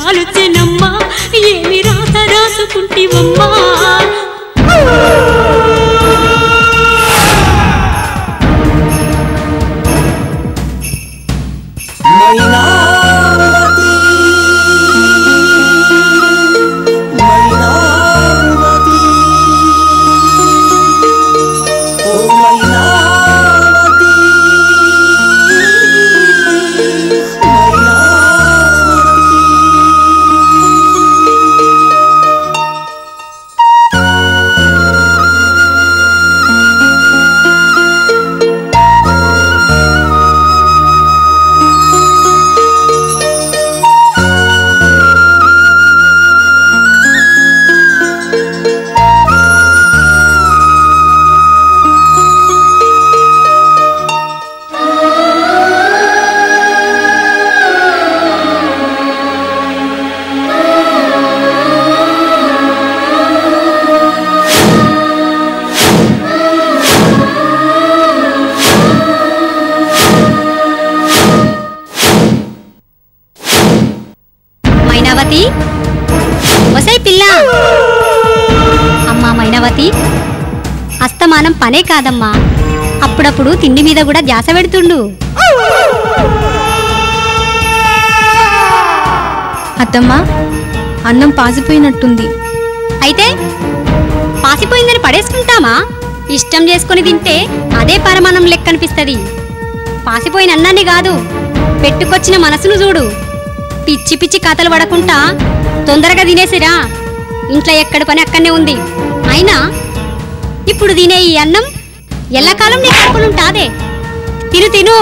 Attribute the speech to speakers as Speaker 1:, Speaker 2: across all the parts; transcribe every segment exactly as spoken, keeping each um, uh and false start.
Speaker 1: కాలుచెనమ్మా ఏమి రాత రాసుకుంటివమ్మా అస్తమానం పనే కాదమ్మా అప్పుడప్పుడు తిండి మీద కూడా ధ్యాస పెడుతుండు
Speaker 2: అత్తమ్మా అన్నం పాసిపోయినట్టుంది
Speaker 1: అయితే పాసిపోయిందని పడేసుకుంటామా ఇష్టం చేసుకుని తింటే అదే పరమాన్నం లెక్క అనిపిస్తుంది పాసిపోయిన అన్నాన్ని కాదు పెట్టుకొచ్చిన మనసును చూడు పిచ్చి పిచ్చి కథలు పడకుండా తొందరగా తినేసిరా ఇంట్లో ఎక్కడ పని అక్కడనే ఉంది అయినా ఇప్పుడు తినే ఈ అన్నం ఎల్లకాలం నీ కడుపులుంటాదే తిను తిను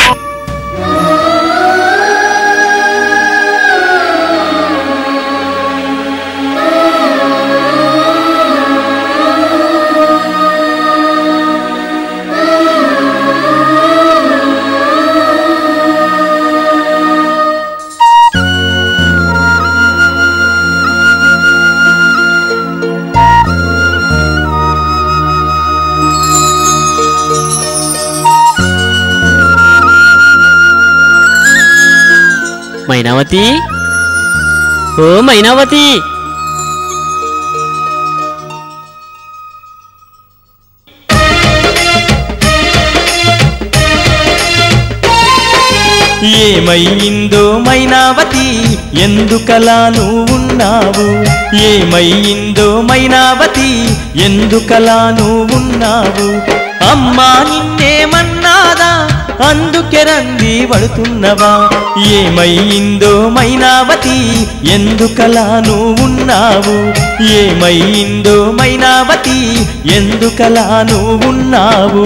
Speaker 3: మైనావతి ఓ మైనావతి
Speaker 4: ఏమైందో మైనావతి ఎందుకలా నువ్వున్నావు ఏమైందో మైనావతి ఎందుకలా నువ్వున్నావు అమ్మా నిన్నేమన్నాదా అందుకే రంది పడుతున్నవా ఏమైందో మైనావతి ఎందుకలా నువ్వున్నావు ఏమైందో మైనావతి ఎందుకలా నువ్వున్నావు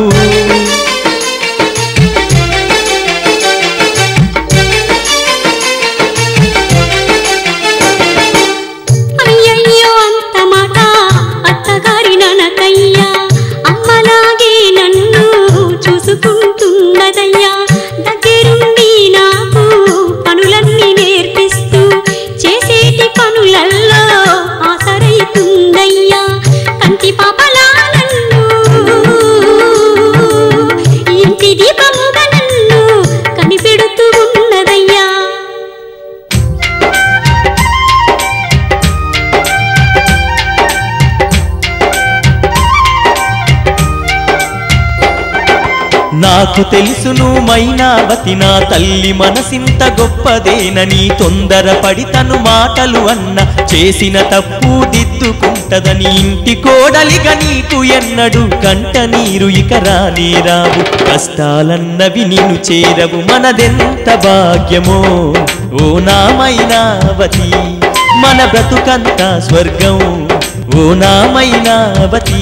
Speaker 4: నాకు తెలుసును మైనావతి నా తల్లి మనసింత గొప్పదేనని తొందరపడి తను మాటలు అన్న చేసిన తప్పు దిద్దుకుంటదని ఇంటి కోడలిగా నీకు ఎన్నడు కంట నీరు ఇక రానే రావు కష్టాలన్నవి నిన్ను చేరవు మనదెంత భాగ్యమో ఓ నా మైనావతి మన బ్రతుకంతా స్వర్గం ఓ నా మైనావతి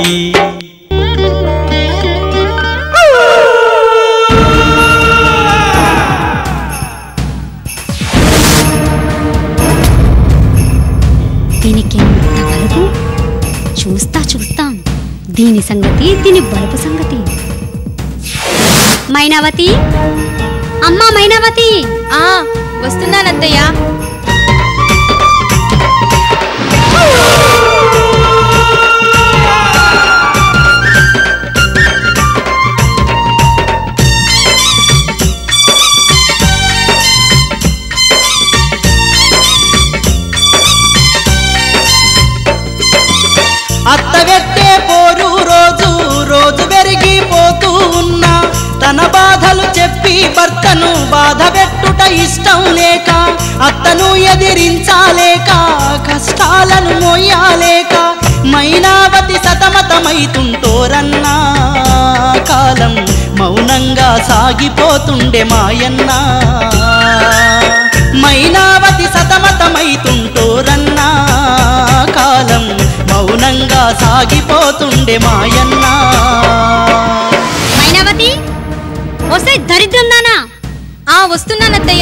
Speaker 1: దీనికి ఎంత బలుపు చూస్తా చూస్తాం దీని సంగతి దీని బలుపు సంగతి మైనావతి అమ్మా మైనావతి
Speaker 2: ఆ వస్తున్నానత్తయ్య
Speaker 5: బాధ పెట్టుట ఇష్టం లేక అత్తను ఎదిరించాలేక కష్టాలను మోయాలేక మైనావతి సతమతమైతుంటోరన్నా కాలం మౌనంగా సాగిపోతుండే మాయన్నా మైనావతి సతమతమైతుంటోరన్నా కాలం మౌనంగా సాగిపోతుండే మాయన్నా
Speaker 1: మైనావతి వస్తే దరిద్రం దానా
Speaker 2: ఆ వస్తున్నానత్తయ్య.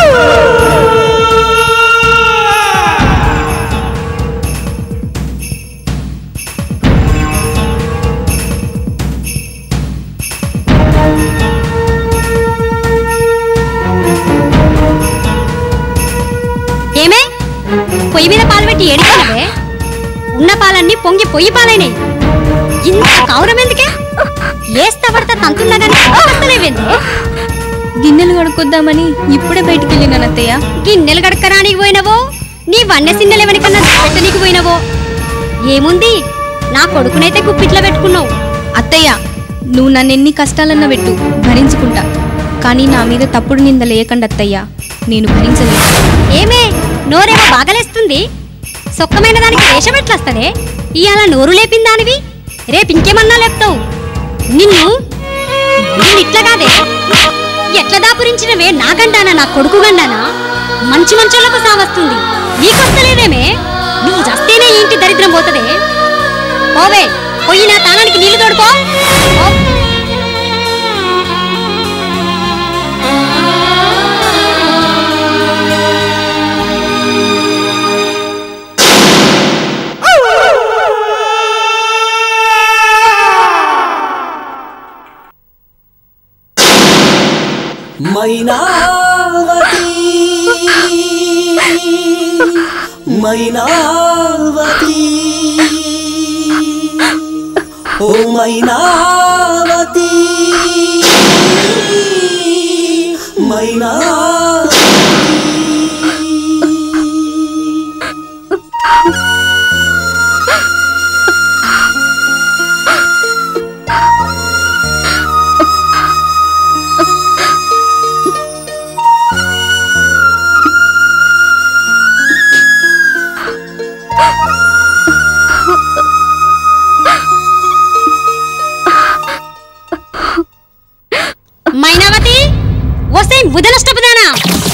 Speaker 1: ఏమే పొయ్యి మీద పాలు పెట్టి ఏడిపోయినవే? ఉన్న పాలన్నీ పొంగి పొయ్యి పాలైనాయి. ఇంత కౌరం ఎందుకే? ఏస్తా పడతా తంతున్నా కానీ వస్తలేవేంది?
Speaker 2: గిన్నెలు కడుక్కొద్దామని ఇప్పుడే బయటికి వెళ్ళినాను అత్తయ్య.
Speaker 1: గిన్నెలు గడక్కరానికి పోయినవో నీ వన్నె సిన్నెలెవనికన్నా పెట్టనీకి పోయినవో ఏముంది? నా కొడుకునైతే గుప్పిట్లో పెట్టుకున్నావు.
Speaker 2: అత్తయ్య నువ్వు నన్ను ఎన్ని కష్టాలన్నా పెట్టు, భరించుకుంటా. కానీ నా మీద తప్పుడు నింద లేకండి అత్తయ్య, నేను భరించలేదు.
Speaker 1: ఏమే నోరేమో బాగలేస్తుంది, సొక్కమైన దానికి వేషం ఎట్లొస్తదే? ఇవాళ నోరు లేపిన దానివి రేపు ఇంకేమన్నా లేపుతావు. నిన్ను నిన్ను ఇట్లా కాదే, ఎట్లా దాపురించినవే? నా గండానా నా కొడుకు గండానా? మంచి మంచోళ్లకు సావస్తుంది, నీకొస్తలేదేమే? నువ్వు చస్తేనే ఇంటి దరిద్రం పోతదే. ఓవే పోయి నా తానానికి నీళ్లు తోడుకో.
Speaker 6: మైనావతి మైనావతి ఓ మైనావతి మైనావతి
Speaker 1: మైనావతి వస్తే బుధనష్టపదానా?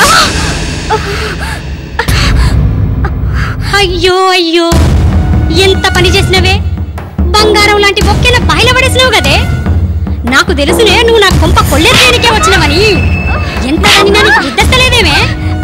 Speaker 1: అయ్యో అయ్యో ఎంత పని చేసినవే! బంగారం లాంటి ఒక్కేల బయలుపడేసినావు కదే. నాకు తెలుసునే నువ్వు నా కొంప కొల్లెత్తేనికే వచ్చినవని. ఎంత పని నాకు గుర్తెస్తలేదేమే?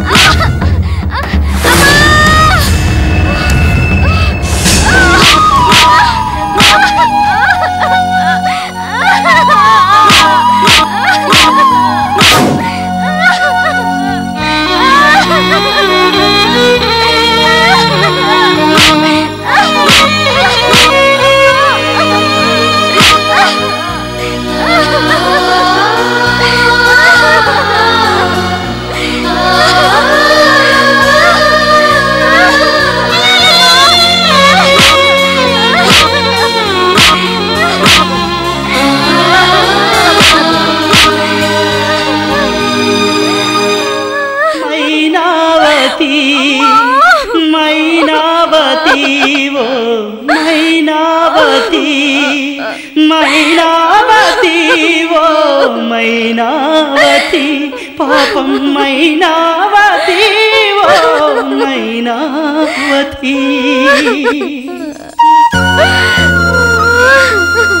Speaker 5: మైనావతి పాపం మైనావతి ఓ మైనావతి